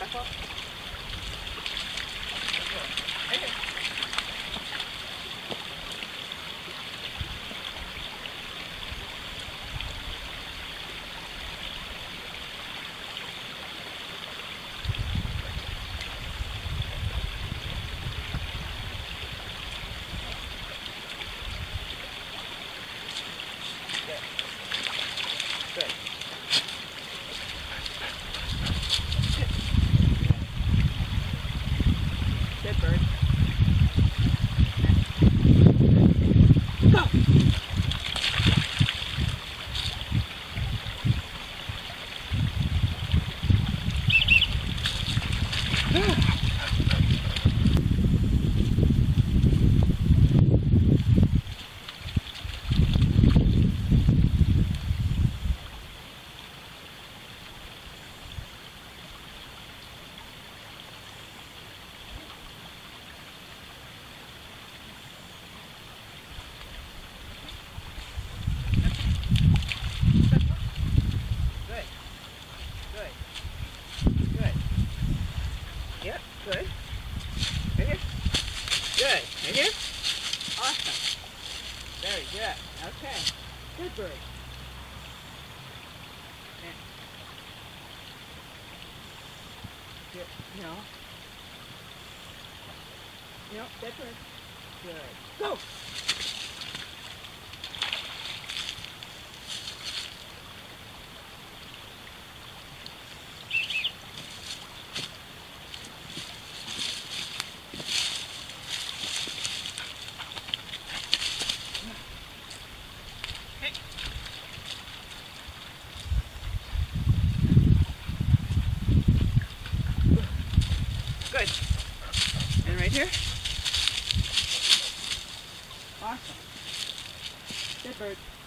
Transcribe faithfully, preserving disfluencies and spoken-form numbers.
Step up. Right here. Good. Good bird. Go! Yep, good. Right here. Good. Right here. Awesome. Very good. Okay. Good bird. Yeah. Good. No. No, that bird. Good. Go! Good. And right here. Awesome. Good bird.